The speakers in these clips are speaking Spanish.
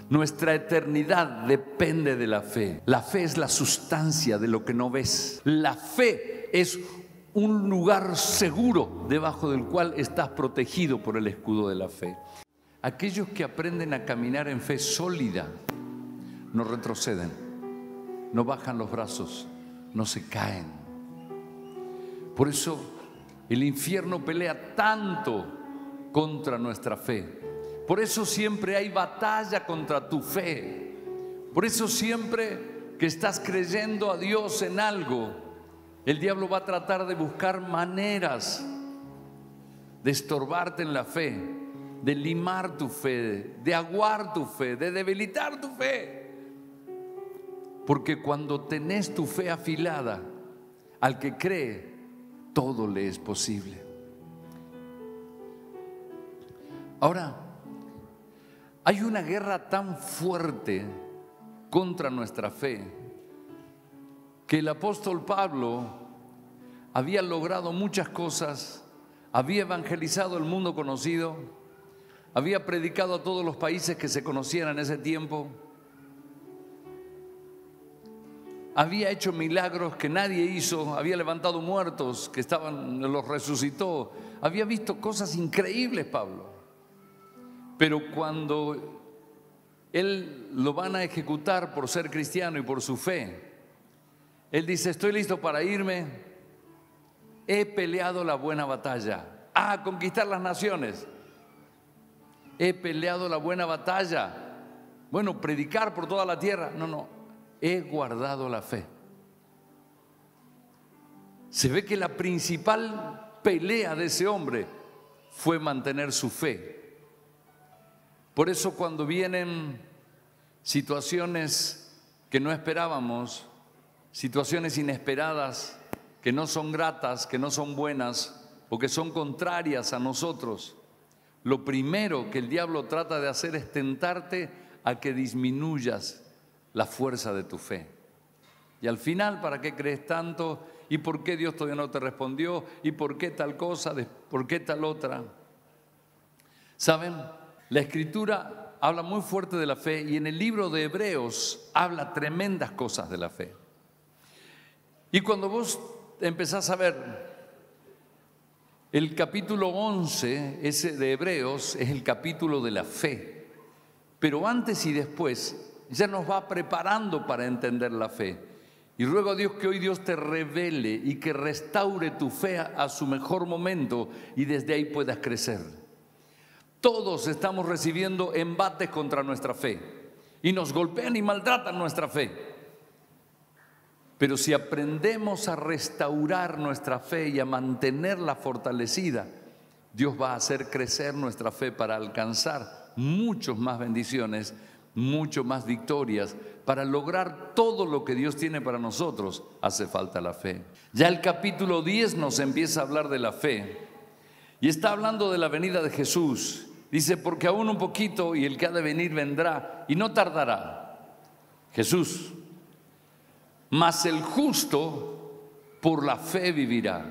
Nuestra eternidad depende de la fe. La fe es la sustancia de lo que no ves. La fe es un lugar seguro debajo del cual estás protegido por el escudo de la fe. Aquellos que aprenden a caminar en fe sólida no retroceden, no bajan los brazos, no se caen. Por eso el infierno pelea tanto contra nuestra fe. Por eso siempre hay batalla contra tu fe. Por eso siempre que estás creyendo a Dios en algo, el diablo va a tratar de buscar maneras de estorbarte en la fe, de limar tu fe, de aguar tu fe, de debilitar tu fe. Porque cuando tenés tu fe afilada, al que cree, todo le es posible. Ahora, hay una guerra tan fuerte contra nuestra fe que el apóstol Pablo había logrado muchas cosas, había evangelizado el mundo conocido, había predicado a todos los países que se conocían en ese tiempo, había hecho milagros que nadie hizo, había levantado muertos que los resucitó, había visto cosas increíbles Pablo. Pero cuando él lo van a ejecutar por ser cristiano y por su fe, él dice: estoy listo para irme, he peleado la buena batalla, a conquistar las naciones, he peleado la buena batalla. Bueno, predicar por toda la tierra, no, he guardado la fe. Se ve que la principal pelea de ese hombre fue mantener su fe. Por eso cuando vienen situaciones que no esperábamos, situaciones inesperadas, que no son gratas, que no son buenas o que son contrarias a nosotros, lo primero que el diablo trata de hacer es tentarte a que disminuyas la fuerza de tu fe. Y al final, ¿para qué crees tanto? ¿Y por qué Dios todavía no te respondió? ¿Y por qué tal cosa? ¿Por qué tal otra? ¿Saben? La Escritura habla muy fuerte de la fe y en el libro de Hebreos habla tremendas cosas de la fe. Y cuando vos empezás a ver el capítulo 11, ese de Hebreos, es el capítulo de la fe. Pero antes y después ya nos va preparando para entender la fe. Y ruego a Dios que hoy Dios te revele y que restaure tu fe a su mejor momento y desde ahí puedas crecer. Todos estamos recibiendo embates contra nuestra fe y nos golpean y maltratan nuestra fe. Pero si aprendemos a restaurar nuestra fe y a mantenerla fortalecida, Dios va a hacer crecer nuestra fe para alcanzar muchas más bendiciones, mucho más victorias. Para lograr todo lo que Dios tiene para nosotros, hace falta la fe. Ya el capítulo 10 nos empieza a hablar de la fe y está hablando de la venida de Jesús. Dice: porque aún un poquito y el que ha de venir vendrá y no tardará. Jesús. Mas el justo por la fe vivirá.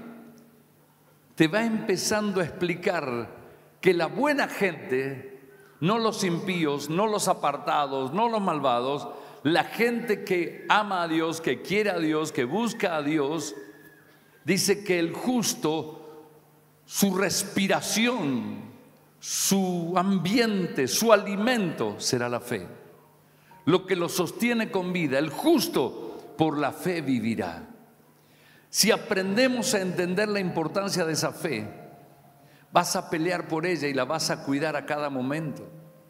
Te va empezando a explicar que la buena gente, no los impíos, no los apartados, no los malvados, la gente que ama a Dios, que quiere a Dios, que busca a Dios, dice que el justo, su respiración, su ambiente, su alimento será la fe. Lo que lo sostiene con vida. El justo por la fe vivirá. Si aprendemos a entender la importancia de esa fe, vas a pelear por ella y la vas a cuidar a cada momento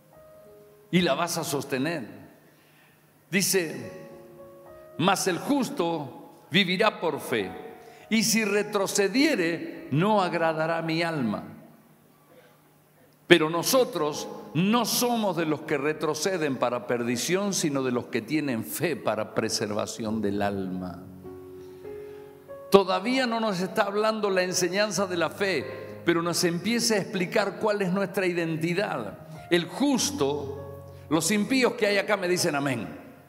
y la vas a sostener. Dice: mas el justo vivirá por fe, y si retrocediere no agradará mi alma. Pero nosotros no somos de los que retroceden para perdición, sino de los que tienen fe para preservación del alma. Todavía no nos está hablando la enseñanza de la fe, pero nos empieza a explicar cuál es nuestra identidad. El justo, los impíos que hay acá me dicen amén.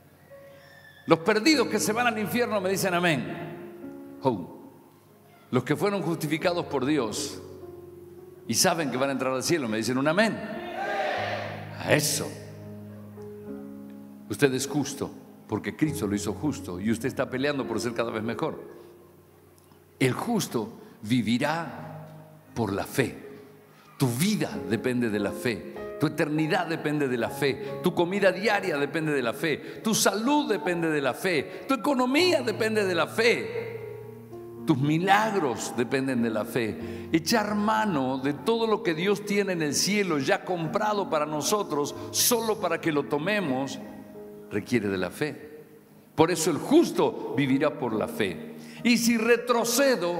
Los perdidos que se van al infierno me dicen amén. Los que fueron justificados por Dios y saben que van a entrar al cielo me dicen un amén. A eso. Usted es justo porque Cristo lo hizo justo y usted está peleando por ser cada vez mejor. El justo vivirá por la fe. Tu vida depende de la fe. Tu eternidad depende de la fe. Tu comida diaria depende de la fe. Tu salud depende de la fe. Tu economía depende de la fe. Tus milagros dependen de la fe. Echar mano de todo lo que Dios tiene en el cielo ya comprado para nosotros, solo para que lo tomemos, requiere de la fe. Por eso el justo vivirá por la fe. Y si retrocedo,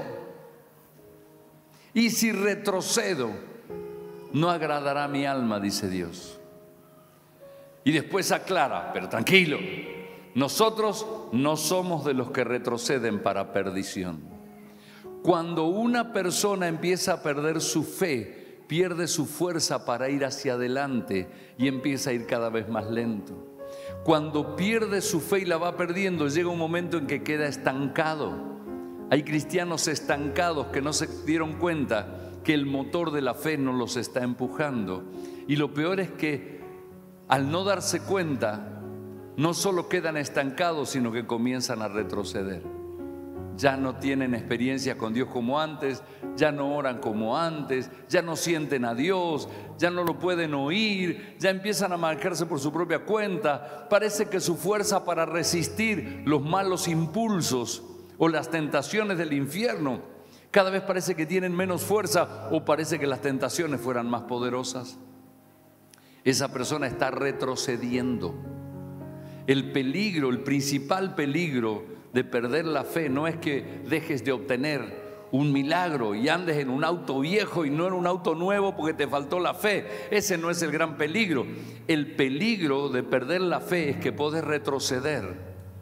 no agradará a mi alma, dice Dios. Y después aclara, pero tranquilo, nosotros no somos de los que retroceden para perdición. Cuando una persona empieza a perder su fe, pierde su fuerza para ir hacia adelante y empieza a ir cada vez más lento. Cuando pierde su fe y la va perdiendo, llega un momento en que queda estancado. Hay cristianos estancados que no se dieron cuenta que el motor de la fe no los está empujando. Y lo peor es que al no darse cuenta, no solo quedan estancados, sino que comienzan a retroceder. Ya no tienen experiencia con Dios como antes, ya no oran como antes, ya no sienten a Dios, ya no lo pueden oír, ya empiezan a manejarse por su propia cuenta. Parece que su fuerza para resistir los malos impulsos o las tentaciones del infierno cada vez parece que tienen menos fuerza, o parece que las tentaciones fueran más poderosas. Esa persona está retrocediendo. El peligro, el principal peligro de perder la fe no es que dejes de obtener un milagro y andes en un auto viejo y no en un auto nuevo porque te faltó la fe. Ese no es el gran peligro. El peligro de perder la fe es que podés retroceder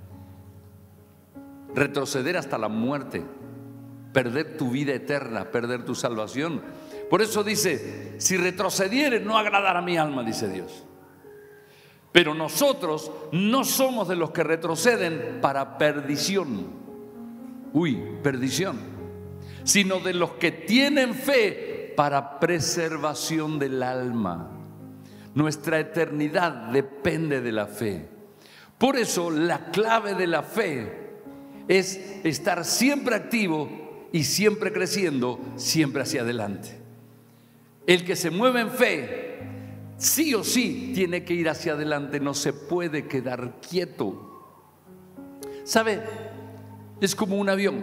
hasta la muerte, perder tu vida eterna, perder tu salvación. Por eso dice, si retrocedieres no agradará a mi alma, dice Dios. Pero nosotros no somos de los que retroceden para perdición. Perdición. Sino de los que tienen fe para preservación del alma. Nuestra eternidad depende de la fe. Por eso la clave de la fe es estar siempre activo y siempre creciendo, siempre hacia adelante. El que se mueve en fe, sí o sí, tiene que ir hacia adelante, no se puede quedar quieto. ¿Sabe? Es como un avión.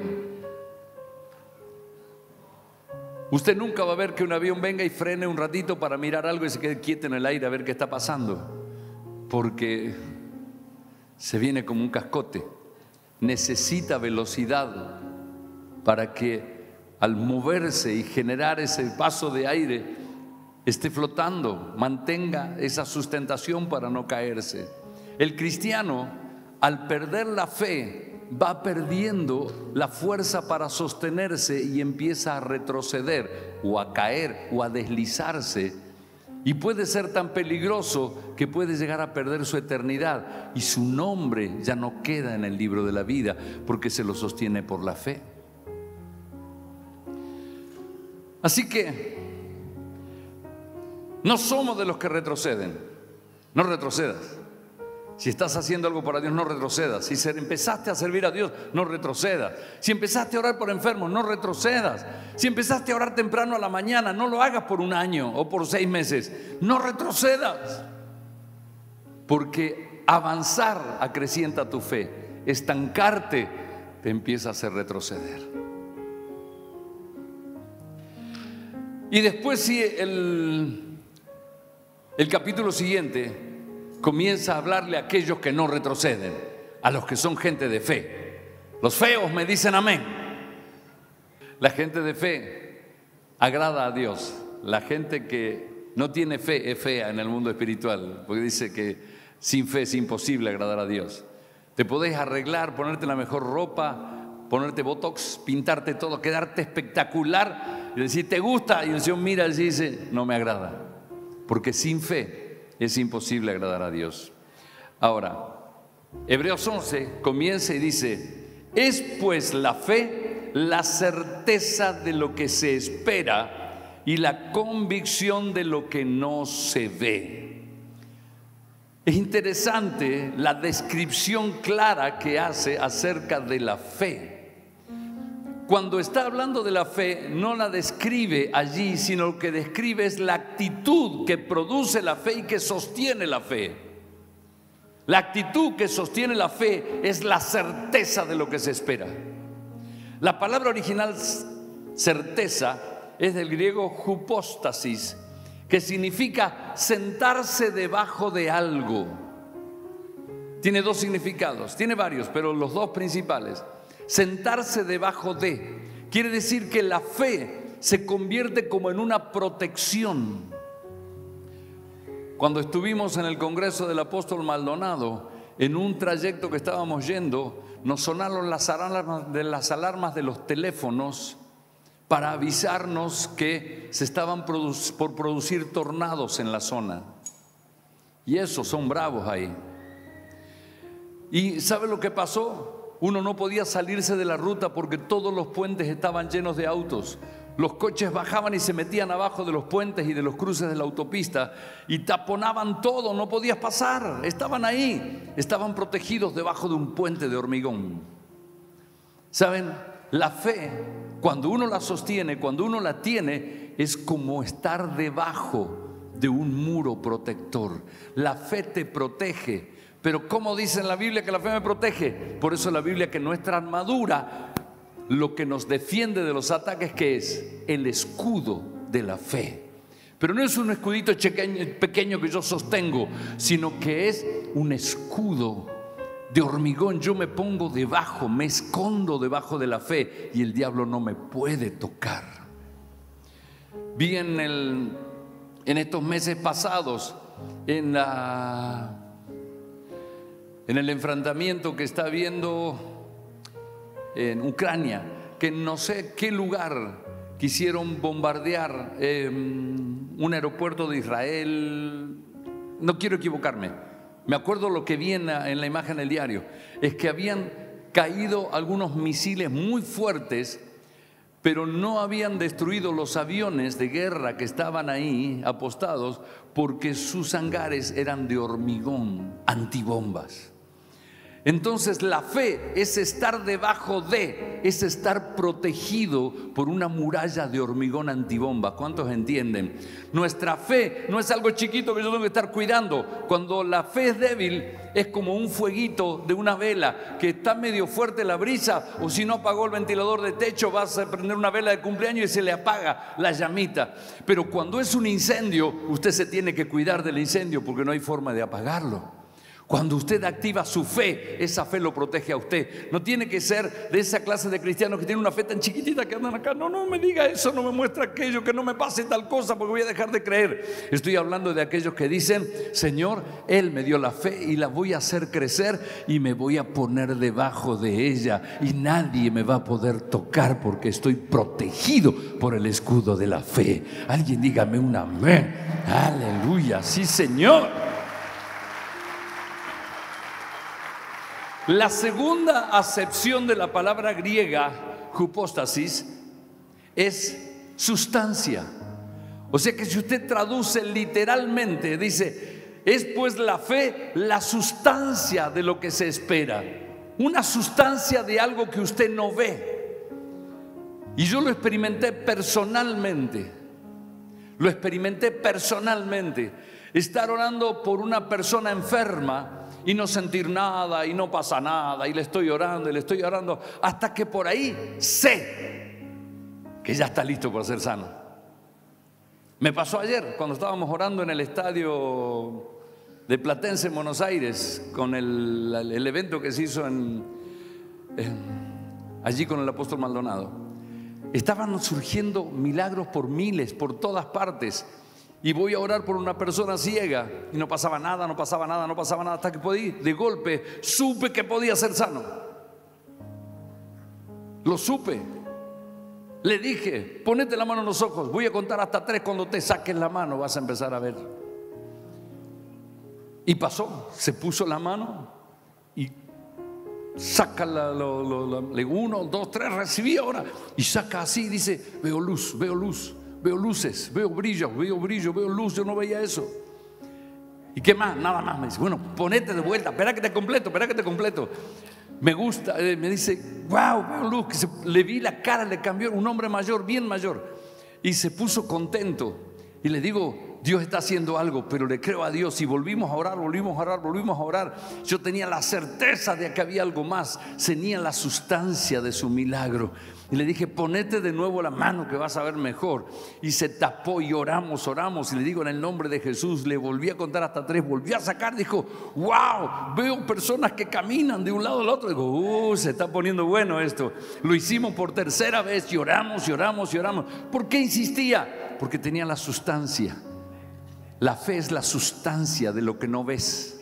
Usted nunca va a ver que un avión venga y frene un ratito para mirar algo y se quede quieto en el aire a ver qué está pasando, porque se viene como un cascote. Necesita velocidad para que al moverse y generar ese paso de aire esté flotando, mantenga esa sustentación para no caerse. El cristiano, al perder la fe, va perdiendo la fuerza para sostenerse y empieza a retroceder o a caer o a deslizarse, y puede ser tan peligroso que puede llegar a perder su eternidad y su nombre ya no queda en el libro de la vida porque se lo sostiene por la fe. Así que no somos de los que retroceden. No retrocedas. Si estás haciendo algo para Dios, no retrocedas. Si empezaste a servir a Dios, no retrocedas. Si empezaste a orar por enfermos, no retrocedas. Si empezaste a orar temprano a la mañana, no lo hagas por un año o por 6 meses. No retrocedas. Porque avanzar acrecienta tu fe. Estancarte te empieza a hacer retroceder. Y después sí, el capítulo siguiente comienza a hablarle a aquellos que no retroceden, a los que son gente de fe. Los feos me dicen amén. La gente de fe agrada a Dios. La gente que no tiene fe es fea en el mundo espiritual, porque dice que sin fe es imposible agradar a Dios. Te podés arreglar, ponerte la mejor ropa, ponerte botox, pintarte todo, quedarte espectacular y decir, ¿te gusta? Y el Señor mira y dice, no me agrada. Porque sin fe es imposible agradar a Dios. Ahora, Hebreos 11 comienza y dice, es pues la fe la certeza de lo que se espera y la convicción de lo que no se ve. Es interesante la descripción clara que hace acerca de la fe. Cuando está hablando de la fe, no la describe allí, sino lo que describe es la actitud que produce la fe y que sostiene la fe. La actitud que sostiene la fe es la certeza de lo que se espera. La palabra original certeza es del griego hypostasis, que significa sentarse debajo de algo. Tiene dos significados, tiene varios, pero los dos principales. Sentarse debajo de, quiere decir que la fe se convierte como en una protección. Cuando estuvimos en el Congreso del Apóstol Maldonado, en un trayecto que estábamos yendo, nos sonaron las alarmas de los teléfonos para avisarnos que se estaban por producir tornados en la zona. Y esos son bravos ahí. ¿Y sabe lo que pasó? Uno no podía salirse de la ruta porque todos los puentes estaban llenos de autos. Los coches bajaban y se metían abajo de los puentes y de los cruces de la autopista y taponaban todo, no podías pasar. Estaban ahí, estaban protegidos debajo de un puente de hormigón. ¿Saben? La fe, cuando uno la sostiene, cuando uno la tiene, es como estar debajo de un muro protector. La fe te protege. Pero ¿cómo dice en la Biblia que la fe me protege? Por eso la Biblia que nuestra armadura, lo que nos defiende de los ataques, ¿qué es? El escudo de la fe. Pero no es un escudito pequeño que yo sostengo, sino que es un escudo de hormigón. Yo me pongo debajo, me escondo debajo de la fe y el diablo no me puede tocar. Vi en estos meses pasados, en el enfrentamiento que está habiendo en Ucrania, que no sé qué lugar quisieron bombardear, un aeropuerto de Israel, no quiero equivocarme, me acuerdo lo que vi en la imagen del diario, es que habían caído algunos misiles muy fuertes, pero no habían destruido los aviones de guerra que estaban ahí apostados porque sus hangares eran de hormigón, antibombas. Entonces la fe es estar debajo de, es estar protegido por una muralla de hormigón antibomba. ¿Cuántos entienden? Nuestra fe no es algo chiquito que yo tengo que estar cuidando. Cuando la fe es débil, es como un fueguito de una vela que está medio fuerte la brisa, o si no apagó el ventilador de techo, vas a prender una vela de cumpleaños y se le apaga la llamita. Pero cuando es un incendio, usted se tiene que cuidar del incendio porque no hay forma de apagarlo. Cuando usted activa su fe, esa fe lo protege a usted. No tiene que ser de esa clase de cristianos que tienen una fe tan chiquitita que andan acá. No me diga eso, no me muestra aquello, que no me pase tal cosa porque voy a dejar de creer. Estoy hablando de aquellos que dicen: Señor, Él me dio la fe y la voy a hacer crecer y me voy a poner debajo de ella y nadie me va a poder tocar porque estoy protegido por el escudo de la fe. Alguien dígame un amén. Aleluya, sí, Señor. La segunda acepción de la palabra griega hypostasis es sustancia. O sea que si usted traduce literalmente, dice: es pues la fe la sustancia de lo que se espera, una sustancia de algo que usted no ve. Y yo lo experimenté personalmente. Estar orando por una persona enferma y no sentir nada y no pasa nada y le estoy orando hasta que por ahí sé que ya está listo para ser sano. Me pasó ayer cuando estábamos orando en el estadio de Platense en Buenos Aires con el evento que se hizo allí con el apóstol Maldonado. Estaban surgiendo milagros por miles, por todas partes. Y voy a orar por una persona ciega y no pasaba nada, hasta que de golpe supe que podía ser sano. Lo supe. Le dije: ponete la mano en los ojos, voy a contar hasta 3, cuando te saques la mano vas a empezar a ver. Y pasó, se puso la mano y saca le 1, 2, 3, recibí ahora. Y saca así, dice: veo luz. Veo luces, veo brillo, veo luz, yo no veía eso. ¿Y qué más? Nada más. Me dice, bueno, ponete de vuelta, espera que te completo, espera que te completo. Me gusta, me dice, wow, Luz, le vi la cara, le cambió, un hombre mayor, bien mayor, y se puso contento. Y le digo, Dios está haciendo algo, pero le creo a Dios. Y volvimos a orar, volvimos a orar, volvimos a orar. Yo tenía la certeza de que había algo más, tenía la sustancia de su milagro. Y le dije, ponete de nuevo la mano que vas a ver mejor. Y se tapó y oramos. Y le digo, en el nombre de Jesús, le volví a contar hasta 3, volví a sacar. Dijo, wow, veo personas que caminan de un lado al otro. Digo, se está poniendo bueno esto. Lo hicimos por tercera vez y oramos. ¿Por qué insistía? Porque tenía la sustancia. La fe es la sustancia de lo que no ves.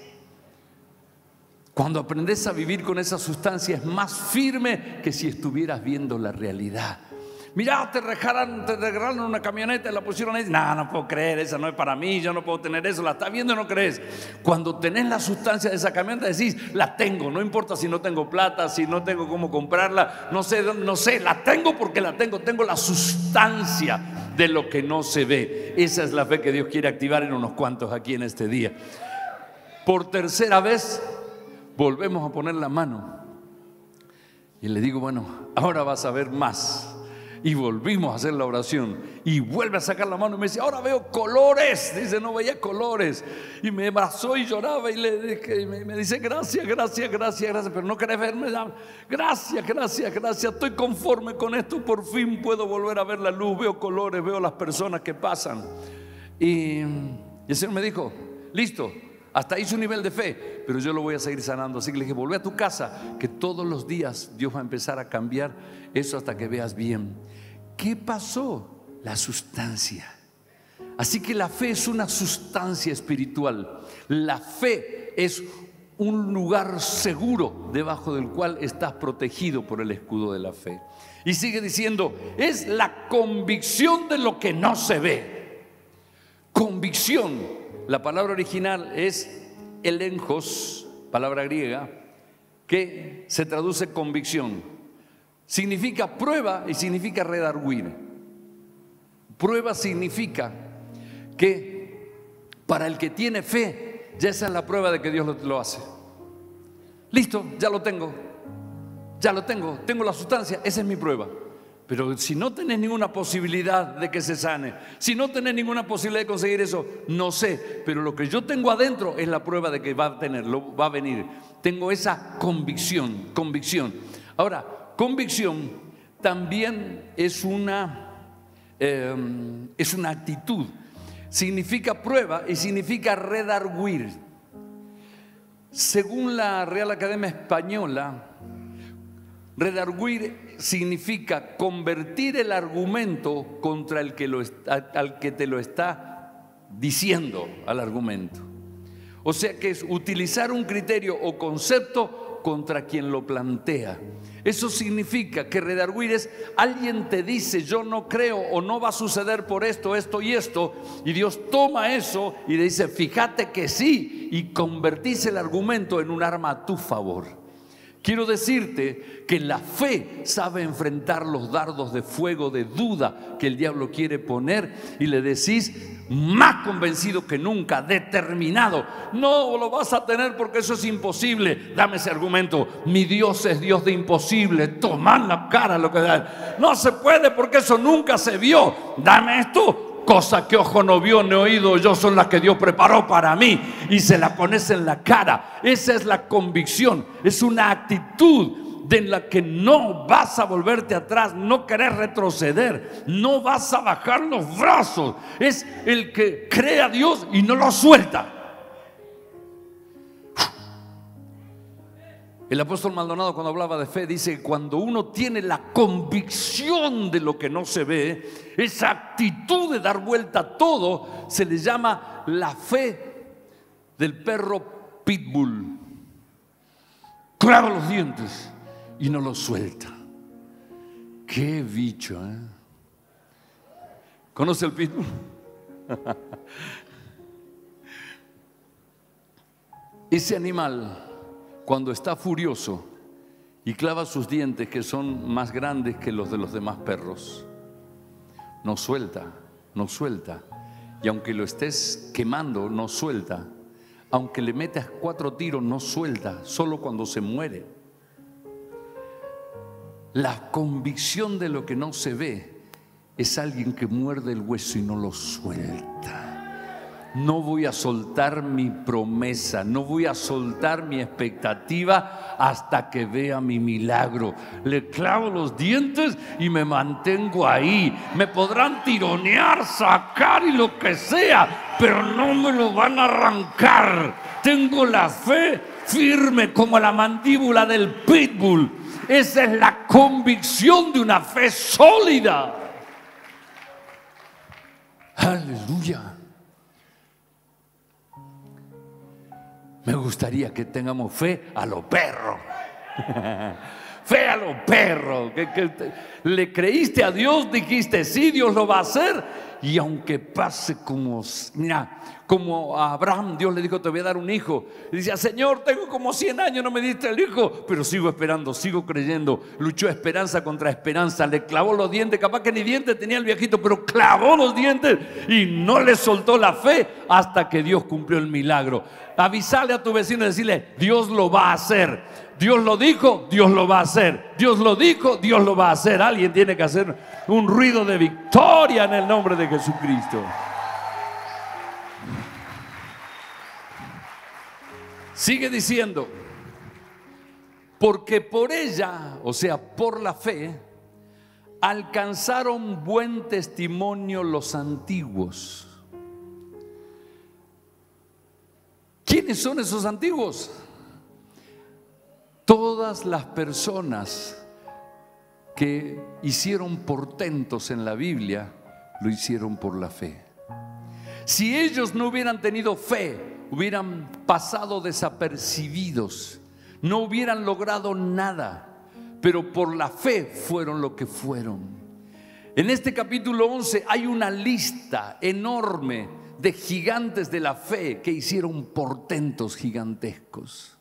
Cuando aprendes a vivir con esa sustancia es más firme que si estuvieras viendo la realidad. Mirá, te regalaron una camioneta y la pusieron ahí. No puedo creer, esa no es para mí, yo no puedo tener eso. La estás viendo y no crees. Cuando tenés la sustancia de esa camioneta decís, la tengo, no importa si no tengo plata, si no tengo cómo comprarla, no sé, la tengo porque la tengo la sustancia de lo que no se ve. Esa es la fe que Dios quiere activar en unos cuantos aquí en este día. Por tercera vez volvemos a poner la mano y le digo, bueno, ahora vas a ver más. Y volvimos a hacer la oración y vuelve a sacar la mano y me dice, ahora veo colores. Dice, no veía colores. Y me abrazó y lloraba y me dice, gracias, pero no querés verme. Gracias, estoy conforme con esto, por fin puedo volver a ver la luz, veo colores, veo las personas que pasan. Y el Señor me dijo, listo, hasta ahí su nivel de fe, pero yo lo voy a seguir sanando. Así que le dije, volvé a tu casa, que todos los días Dios va a empezar a cambiar eso hasta que veas bien. ¿Qué pasó? La sustancia. Así que la fe es una sustancia espiritual. La fe es un lugar seguro debajo del cual estás protegido por el escudo de la fe. Y sigue diciendo, es la convicción de lo que no se ve. Convicción. La palabra original es elenjos, palabra griega, que se traduce convicción. Significa prueba y significa redarguir. Prueba significa que para el que tiene fe, ya esa es la prueba de que Dios lo hace. Listo, ya lo tengo, tengo la sustancia, esa es mi prueba. Pero si no tenés ninguna posibilidad de que se sane, si no tenés ninguna posibilidad de conseguir eso, no sé. Pero lo que yo tengo adentro es la prueba de que va a venir. Tengo esa convicción. Ahora, convicción también es una actitud. Significa prueba y significa redarguir. Según la Real Academia Española, redarguir significa convertir el argumento contra el que al que te lo está diciendo al argumento. O sea que es utilizar un criterio o concepto contra quien lo plantea. Eso significa que redarguir es alguien te dice yo no creo o no va a suceder por esto y esto, y Dios toma eso y le dice fíjate que sí, y convertís el argumento en un arma a tu favor. Quiero decirte que la fe sabe enfrentar los dardos de fuego de duda que el diablo quiere poner, y le decís más convencido que nunca, determinado, no lo vas a tener porque eso es imposible. Dame ese argumento, mi Dios es Dios de imposible. Tomad la cara lo que da. No se puede porque eso nunca se vio. Dame esto. Cosa que ojo no vio ni oído yo son las que Dios preparó para mí, y se la pones en la cara. Esa es la convicción, es una actitud de la que no vas a volverte atrás, no querés retroceder, no vas a bajar los brazos. Es el que cree a Dios y no lo suelta. El apóstol Maldonado, cuando hablaba de fe, dice que cuando uno tiene la convicción de lo que no se ve, esa actitud de dar vuelta a todo, se le llama la fe del perro pitbull. Clava los dientes y no los suelta. Qué bicho, ¿eh? ¿Conoce el pitbull? Ese animal, cuando está furioso y clava sus dientes, que son más grandes que los de los demás perros, no suelta. Y aunque lo estés quemando, no suelta. aunque le metas 4 tiros, no suelta, solo cuando se muere. La convicción de lo que no se ve es alguien que muerde el hueso y no lo suelta. No voy a soltar mi promesa, no voy a soltar mi expectativa hasta que vea mi milagro. Le clavo los dientes y me mantengo ahí. Me podrán tironear, sacar y lo que sea, pero no me lo van a arrancar. Tengo la fe firme como la mandíbula del pitbull. Esa es la convicción de una fe sólida. Aleluya. Me gustaría que tengamos fe a lo perro. Fe a lo perro. Le creíste a Dios, dijiste sí, Dios lo va a hacer. Y aunque pase como, mira, como a Abraham, Dios le dijo: te voy a dar un hijo. Y decía: Señor, tengo como 100 años, no me diste el hijo. Pero sigo esperando, sigo creyendo. Luchó esperanza contra esperanza. Le clavó los dientes, capaz que ni dientes tenía el viejito, pero clavó los dientes y no le soltó la fe hasta que Dios cumplió el milagro. Avisale a tu vecino y decirle: Dios lo va a hacer. Dios lo dijo, Dios lo va a hacer. Dios lo dijo, Dios lo va a hacer. Alguien tiene que hacer un ruido de victoria en el nombre de Jesucristo. Sigue diciendo: porque por ella, o sea, por la fe, alcanzaron buen testimonio los antiguos. ¿Quiénes son esos antiguos? Todas las personas que hicieron portentos en la Biblia lo hicieron por la fe. Si ellos no hubieran tenido fe, hubieran pasado desapercibidos, no hubieran logrado nada, pero por la fe fueron lo que fueron. En este capítulo 11 hay una lista enorme de gigantes de la fe que hicieron portentos gigantescos.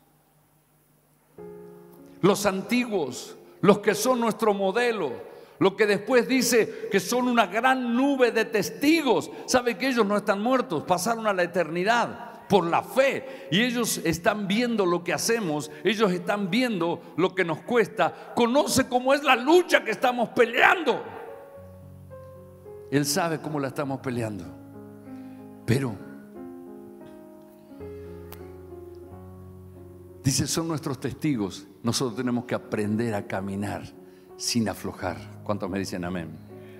Los antiguos, los que son nuestro modelo, lo que después dice que son una gran nube de testigos. Sabe que ellos no están muertos, pasaron a la eternidad por la fe, y ellos están viendo lo que hacemos, ellos están viendo lo que nos cuesta. Conoce cómo es la lucha que estamos peleando. Él sabe cómo la estamos peleando, pero dice: son nuestros testigos. Nosotros tenemos que aprender a caminar sin aflojar. ¿Cuántos me dicen amén?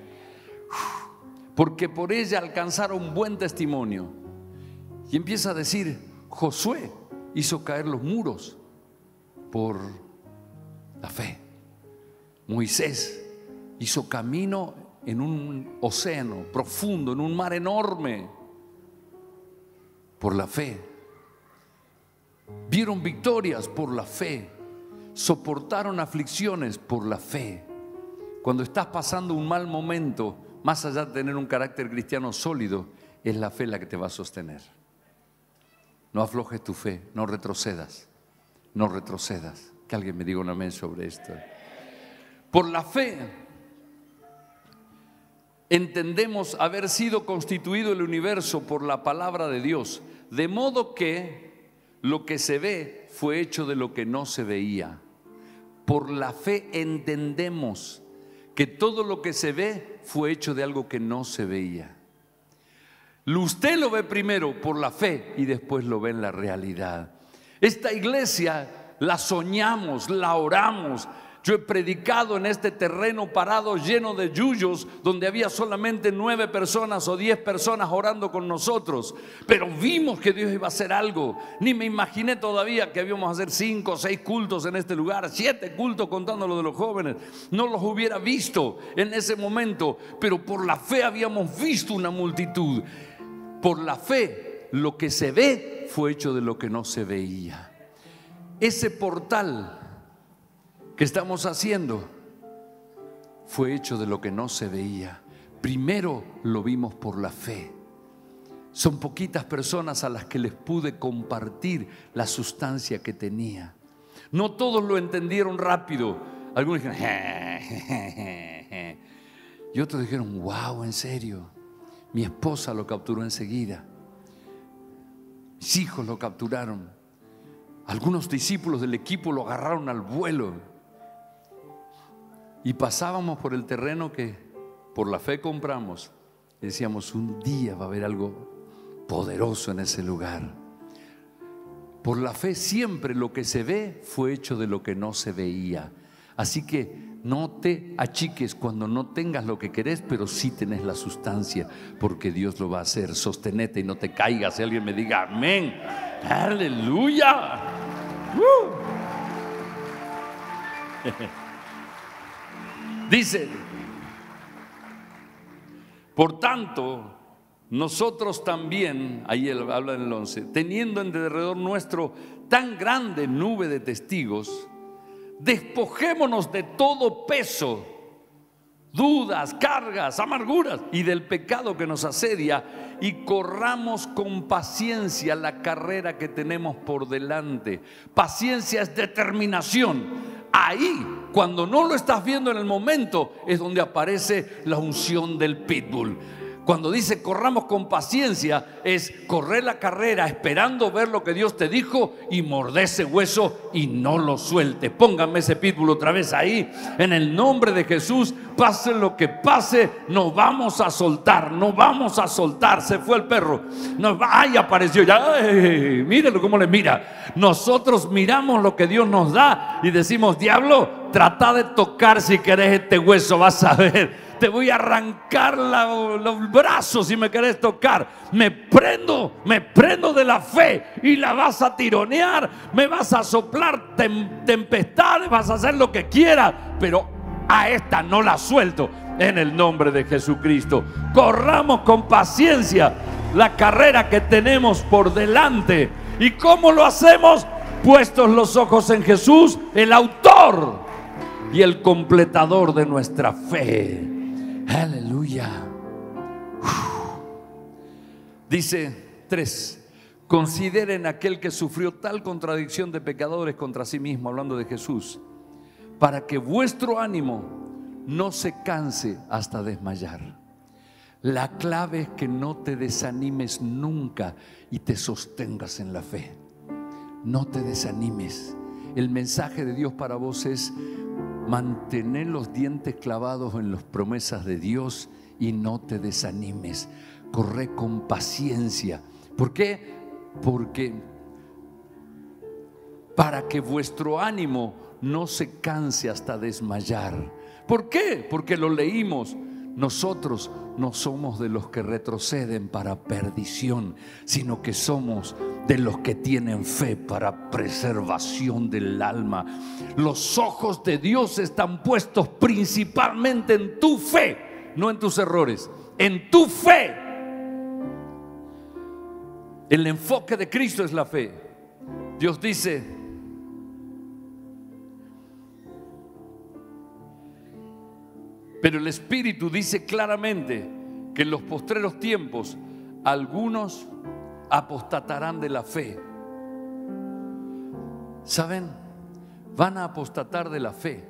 Porque por ella alcanzaron buen testimonio. Y empieza a decir: Josué hizo caer los muros por la fe. Moisés hizo camino en un océano profundo, en un mar enorme, por la fe. Vieron victorias por la fe. Soportaron aflicciones por la fe. Cuando estás pasando un mal momento, más allá de tener un carácter cristiano sólido, es la fe la que te va a sostener. No aflojes tu fe, no retrocedas, no retrocedas. Que alguien me diga un amén sobre esto. Por la fe entendemos haber sido constituido el universo por la palabra de Dios, de modo que lo que se ve fue hecho de lo que no se veía. Por la fe entendemos que todo lo que se ve fue hecho de algo que no se veía. Usted lo ve primero por la fe y después lo ve en la realidad. Esta iglesia la soñamos, la oramos. Yo he predicado en este terreno parado lleno de yuyos, donde había solamente 9 personas o 10 personas orando con nosotros, pero vimos que Dios iba a hacer algo. Ni me imaginé todavía que íbamos a hacer 5 o 6 cultos en este lugar, 7 cultos contando lo de los jóvenes. No los hubiera visto en ese momento, pero por la fe habíamos visto una multitud. Por la fe lo que se ve fue hecho de lo que no se veía. Ese portal que estamos haciendo fue hecho de lo que no se veía. Primero lo vimos por la fe. Son poquitas personas a las que les pude compartir la sustancia que tenía. No todos lo entendieron rápido. Algunos dijeron y otros dijeron: wow, en serio. Mi esposa lo capturó enseguida. Mis hijos lo capturaron. Algunos discípulos del equipo lo agarraron al vuelo. Y pasábamos por el terreno que por la fe compramos. Y decíamos, un día va a haber algo poderoso en ese lugar. Por la fe siempre lo que se ve fue hecho de lo que no se veía. Así que no te achiques cuando no tengas lo que querés, pero sí tenés la sustancia, porque Dios lo va a hacer. Sostenete y no te caigas. Si alguien me diga amén, aleluya. Dice, por tanto, nosotros también, ahí él habla en el 11, teniendo en derredor nuestro tan grande nube de testigos, despojémonos de todo peso, dudas, cargas, amarguras y del pecado que nos asedia, y corramos con paciencia la carrera que tenemos por delante. Paciencia es determinación. Ahí, cuando no lo estás viendo en el momento, es donde aparece la unción del pitbull. Cuando dice corramos con paciencia, es correr la carrera esperando ver lo que Dios te dijo y morder ese hueso y no lo suelte. Pónganme ese pitbull otra vez ahí. En el nombre de Jesús, pase lo que pase, no vamos a soltar, no vamos a soltar. Se fue el perro. Ay, apareció ya. Ay, mírenlo cómo le mira. Nosotros miramos lo que Dios nos da y decimos, diablo, trata de tocar si querés este hueso, vas a ver. Te voy a arrancar los brazos si me querés tocar. Me prendo de la fe y la vas a tironear. Me vas a soplar tempestades, vas a hacer lo que quieras, pero a esta no la suelto en el nombre de Jesucristo. Corramos con paciencia la carrera que tenemos por delante. ¿Y cómo lo hacemos? Puestos los ojos en Jesús, el autor y el completador de nuestra fe. Aleluya. Dice 3: consideren aquel que sufrió tal contradicción de pecadores contra sí mismo, hablando de Jesús, para que vuestro ánimo no se canse hasta desmayar. La clave es que no te desanimes nunca y te sostengas en la fe. No te desanimes. El mensaje de Dios para vos es: mantener los dientes clavados en las promesas de Dios y no te desanimes. Corre con paciencia. ¿Por qué? Porque para que vuestro ánimo no se canse hasta desmayar. ¿Por qué? Porque lo leímos. Nosotros no somos de los que retroceden para perdición, sino que somos de los que tienen fe para preservación del alma. Los ojos de Dios están puestos principalmente en tu fe, no en tus errores, en tu fe. El enfoque de Cristo es la fe. Dios dice: pero el Espíritu dice claramente que en los postreros tiempos algunos apostatarán de la fe. ¿Saben? Van a apostatar de la fe.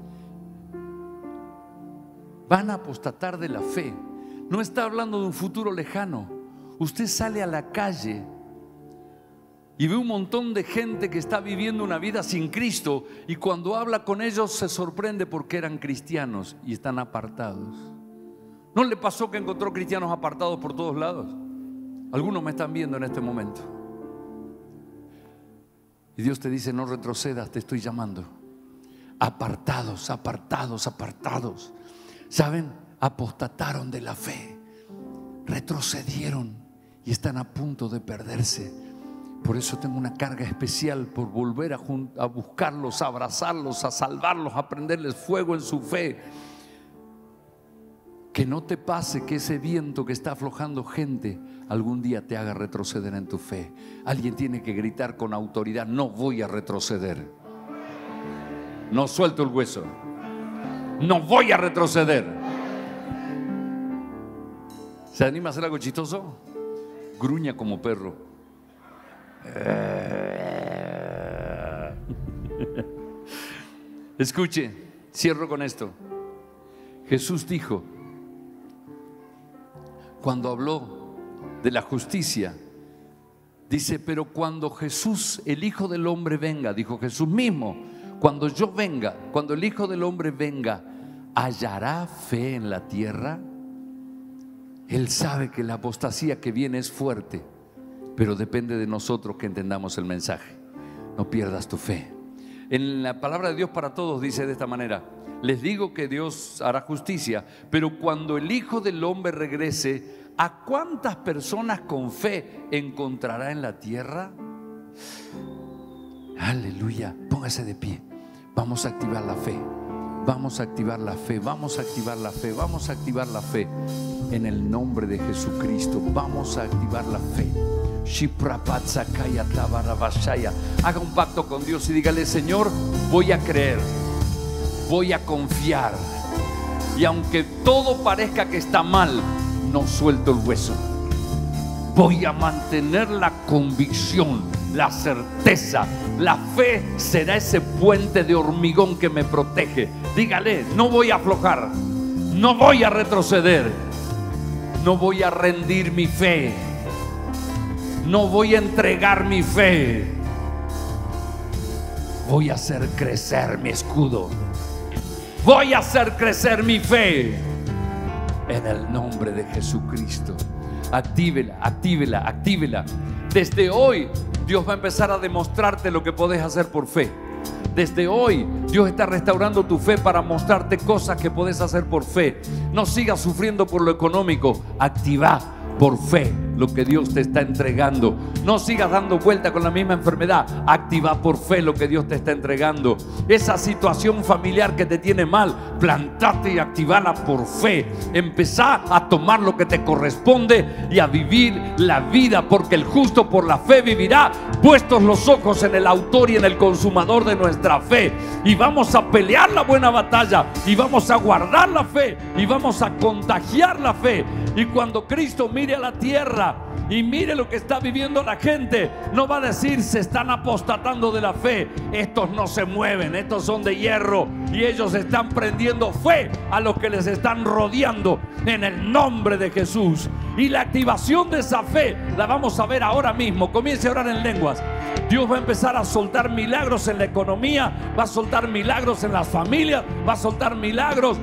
Van a apostatar de la fe. No está hablando de un futuro lejano. Usted sale a la calle y ve un montón de gente que está viviendo una vida sin Cristo, y cuando habla con ellos se sorprende porque eran cristianos y están apartados. ¿No le pasó que encontró cristianos apartados por todos lados? Algunos me están viendo en este momento. Y Dios te dice: no retrocedas, te estoy llamando. Apartados, apartados, apartados. ¿Saben? Apostataron de la fe, retrocedieron y están a punto de perderse. Por eso tengo una carga especial por volver a buscarlos, a abrazarlos, a salvarlos, a prenderles fuego en su fe. Que no te pase que ese viento que está aflojando gente algún día te haga retroceder en tu fe. Alguien tiene que gritar con autoridad: no voy a retroceder. No suelto el hueso. No voy a retroceder. ¿Se anima a hacer algo chistoso? Gruña como perro. Escuche, cierro con esto. Jesús dijo, cuando habló de la justicia, Dice, pero cuando Jesús, el Hijo del Hombre venga, dijo Jesús mismo, cuando yo venga, cuando el Hijo del Hombre venga, ¿hallará fe en la tierra? Él sabe que la apostasía que viene es fuerte, pero depende de nosotros que entendamos el mensaje. No pierdas tu fe. En la palabra de Dios para todos dice de esta manera: les digo que Dios hará justicia, pero cuando el Hijo del Hombre regrese, ¿a cuántas personas con fe encontrará en la tierra? Aleluya. Póngase de pie. Vamos a activar la fe. Vamos a activar la fe. Vamos a activar la fe. Vamos a activar la fe. En el nombre de Jesucristo. Vamos a activar la fe. Haga un pacto con Dios y dígale: Señor, voy a creer, voy a confiar, y aunque todo parezca que está mal, no suelto el hueso. Voy a mantener la convicción, la certeza. La fe será ese puente de hormigón que me protege. Dígale: no voy a aflojar, no voy a retroceder, no voy a rendir mi fe, no voy a entregar mi fe. Voy a hacer crecer mi escudo. Voy a hacer crecer mi fe. En el nombre de Jesucristo. Actívela, actívela, actívela. Desde hoy Dios va a empezar a demostrarte lo que podés hacer por fe. Desde hoy Dios está restaurando tu fe para mostrarte cosas que podés hacer por fe. No sigas sufriendo por lo económico. Activa por fe lo que Dios te está entregando. No sigas dando vuelta con la misma enfermedad. Activa por fe lo que Dios te está entregando. Esa situación familiar que te tiene mal, plantate y activala por fe. Empezá a tomar lo que te corresponde y a vivir la vida, porque el justo por la fe vivirá. Puestos los ojos en el autor y en el consumador de nuestra fe, y vamos a pelear la buena batalla, y vamos a guardar la fe, y vamos a contagiar la fe. Y cuando Cristo mire a la tierra y mire lo que está viviendo la gente, no va a decir: se están apostatando de la fe, estos no se mueven, estos son de hierro, y ellos están prendiendo fe a los que les están rodeando, en el nombre de Jesús. Y la activación de esa fe la vamos a ver ahora mismo. Comience a orar en lenguas. Dios va a empezar a soltar milagros en la economía, va a soltar milagros en las familias, va a soltar milagros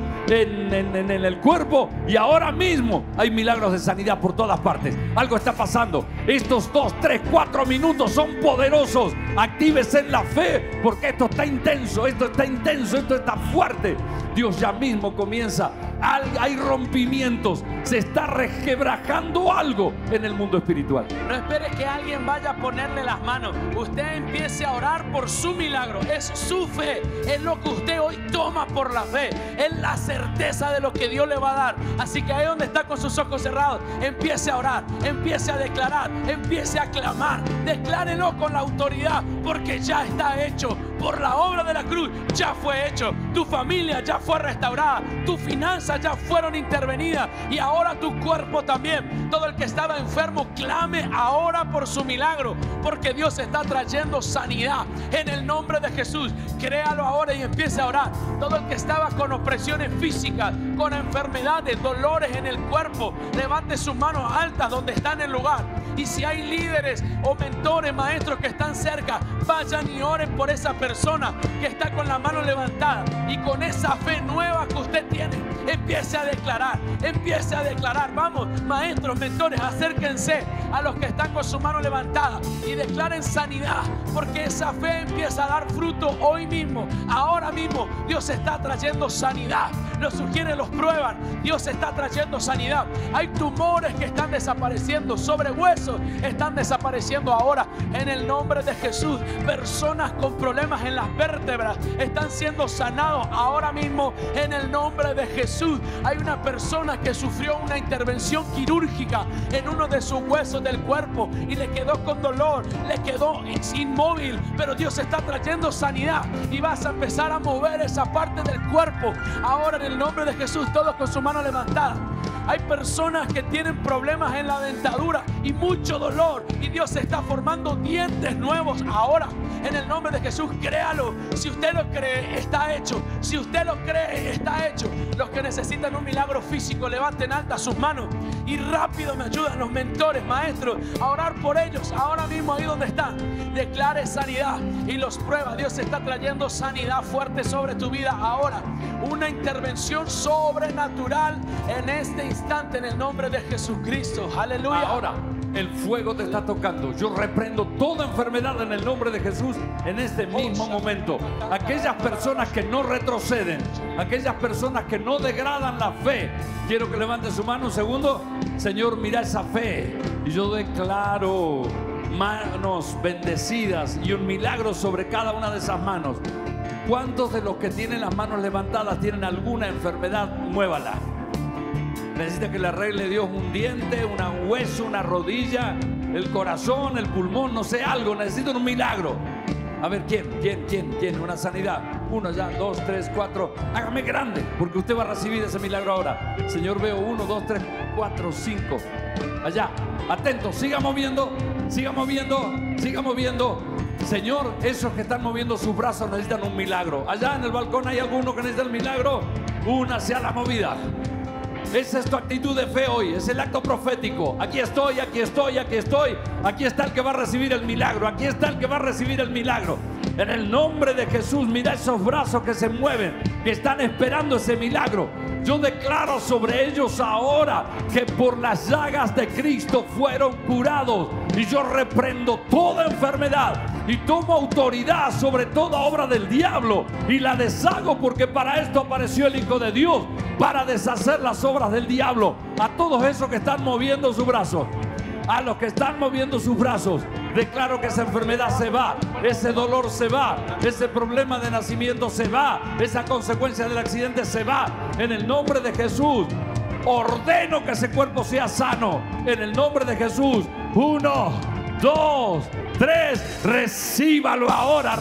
en el cuerpo, y ahora mismo hay milagros de sanidad por todas partes. Algo está pasando. Estos 2, 3, 4 minutos son poderosos. Actívese en la fe, porque esto está intenso, esto está intenso, esto está fuerte. Dios ya mismo comienza. Hay rompimientos, se está resquebrajando algo en el mundo espiritual. No espere que alguien vaya a ponerle las manos. Usted empiece a orar por su milagro. Es su fe, es lo que usted hoy toma por la fe, es la certeza de lo que Dios le va a dar. Así que ahí donde está con sus ojos cerrados, empiece a orar, empiece a declarar, empiece a clamar. Declárelo con la autoridad, porque ya está hecho. Por la obra de la cruz ya fue hecho. Tu familia ya fue restaurada, tus finanzas ya fueron intervenidas, y ahora tu cuerpo también. Todo el que estaba enfermo, clame ahora por su milagro, porque Dios está trayendo sanidad en el nombre de Jesús. Créalo ahora y empiece a orar. Todo el que estaba con opresiones físicas, con enfermedades, dolores en el cuerpo, levante sus manos altas donde está en el lugar. Y si hay líderes o mentores, maestros que están cerca, vayan y oren por esa persona que está con la mano levantada, y con esa fe nueva que usted tiene, empiece a declarar, empiece a declarar. Vamos, maestros, mentores, acérquense a los que están con su mano levantada y declaren sanidad, porque esa fe empieza a dar fruto hoy mismo. Ahora mismo Dios está trayendo sanidad. Los sugiere, los prueban. Dios está trayendo sanidad. Hay tumores que están desapareciendo, sobrehuesos están desapareciendo ahora en el nombre de Jesús. Personas con problemas en las vértebras están siendo sanados ahora mismo en el nombre de Jesús. Hay una persona que sufrió una intervención quirúrgica en uno de sus huesos del cuerpo y le quedó con dolor, le quedó inmóvil, pero Dios está trayendo sanidad, y vas a empezar a mover esa parte del cuerpo ahora en el nombre de Jesús. Todos con su mano levantada. Hay personas que tienen problemas en la dentadura y mucho dolor, y Dios está formando dientes nuevos ahora. En el nombre de Jesús, créalo. Si usted lo cree, está hecho. Si usted lo cree, está hecho. Los que necesitan un milagro físico, levanten altas sus manos y rápido me ayudan los mentores, maestros, a orar por ellos. Ahora mismo, ahí donde están, declare sanidad y los prueba. Dios está trayendo sanidad fuerte sobre tu vida ahora. Una intervención sobrenatural en este instante, en el nombre de Jesucristo. Aleluya. Ahora el fuego te está tocando. Yo reprendo toda enfermedad en el nombre de Jesús en este mismo momento. Aquellas personas que no retroceden, aquellas personas que no degradan la fe, quiero que levanten su mano un segundo. Señor, mira esa fe, y yo declaro manos bendecidas y un milagro sobre cada una de esas manos. ¿Cuántos de los que tienen las manos levantadas tienen alguna enfermedad? Muévala. Necesita que le arregle Dios un diente, un hueso, una rodilla, el corazón, el pulmón, no sé, algo. Necesitan un milagro. A ver, ¿quién? Una sanidad. 1, ya, 2, 3, 4. Hágame grande, porque usted va a recibir ese milagro ahora. Señor, veo 1, 2, 3, 4, 5. Allá, atento, siga moviendo. Señor, esos que están moviendo sus brazos necesitan un milagro. Allá en el balcón hay alguno que necesita el milagro. Únase a la movida. Esa es tu actitud de fe hoy, es el acto profético. Aquí estoy. Aquí está el que va a recibir el milagro. En el nombre de Jesús, mira esos brazos que se mueven, que están esperando ese milagro. Yo declaro sobre ellos ahora que por las llagas de Cristo fueron curados. Y yo reprendo toda enfermedad y tomo autoridad sobre toda obra del diablo y la deshago, porque para esto apareció el Hijo de Dios, para deshacer las obras del diablo. A todos esos que están moviendo sus brazos, a los que están moviendo sus brazos, declaro que esa enfermedad se va, ese dolor se va, ese problema de nacimiento se va, esa consecuencia del accidente se va. En el nombre de Jesús, ordeno que ese cuerpo sea sano. En el nombre de Jesús. 1, 2, 3. Recíbalo ahora.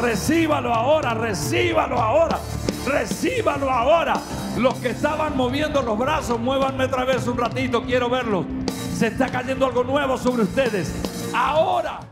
Los que estaban moviendo los brazos, muévanme otra vez un ratito, quiero verlos. Se está cayendo algo nuevo sobre ustedes ahora.